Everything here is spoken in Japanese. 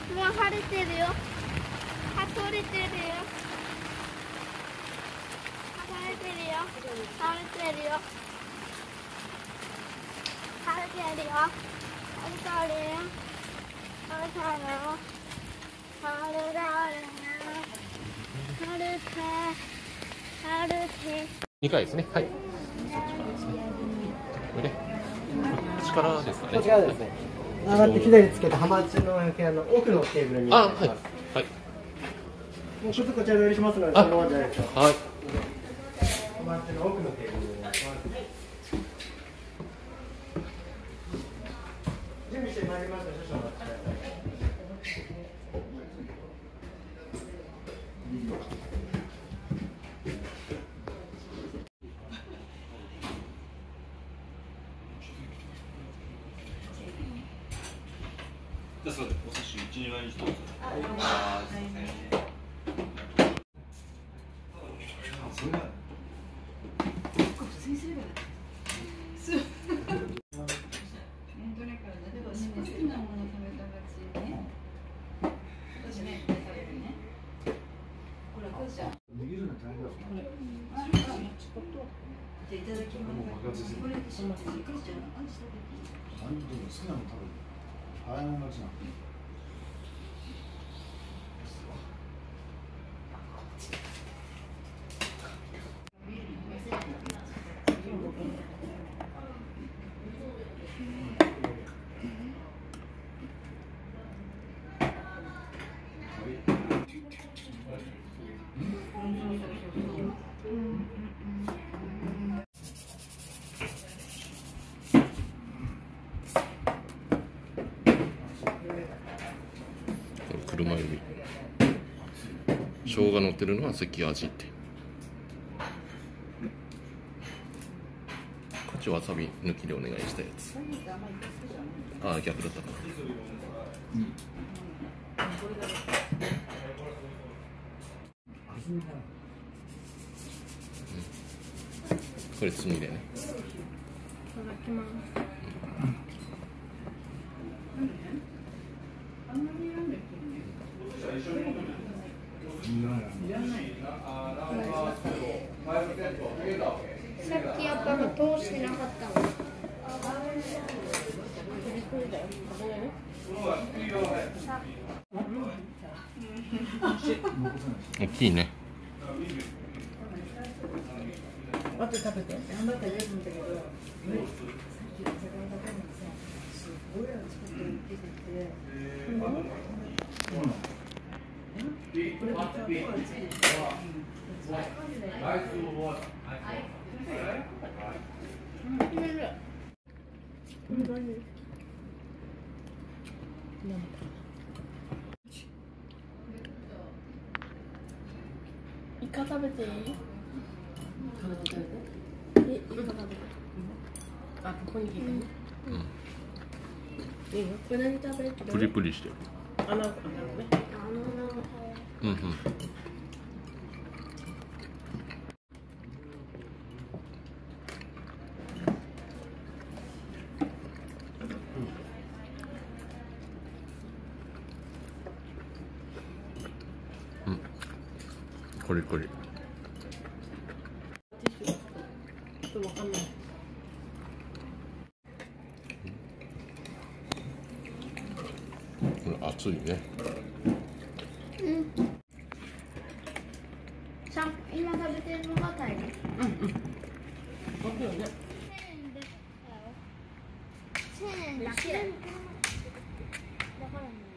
もう晴れてるよ。葉取れてるよ。晴れてるよ。晴れてるよ。晴れてるよ。晴れてるよ。晴れてるよ。晴れてるよ。晴れて。晴れて。 2回ですね。はい。そっちからですね。これで、こっちからですかね。 こちらですね。上がって左つけて浜地の部屋の奥のテーブルに。 あ、はい。はい。 もうちょっとこちらでお入れしますので、そのままじゃないですか。 はい。 浜地の奥のテーブルに。準備してまいりますので、少々お待ちください。 じゃあ、そうです。お寿司1、2枚にしてください。 車エビ。生姜乗ってるのは関味って。こっちわさび抜きでお願いしたやつ。ああ、逆だったかな。これつみでね。 いただきます。さっきやっぱ通してなかったの。 大きいね。 あと食べて。頑張ってあげるんだけど、さっきお魚食べるのさ、すごい作って出てきて、これまたついてイカ食べていい？ 食べて。 イカ食べて。 あ、ここに聞いてね。いいよ。 これ何食べる？ プリプリしてる。 あ、なんかね。 うんうん。うん。コリコリ。 ちょっとわかんない。 これ熱いね。 うん。今食べてるのがタイです。 大きいよね。 1000円だけ。だからね。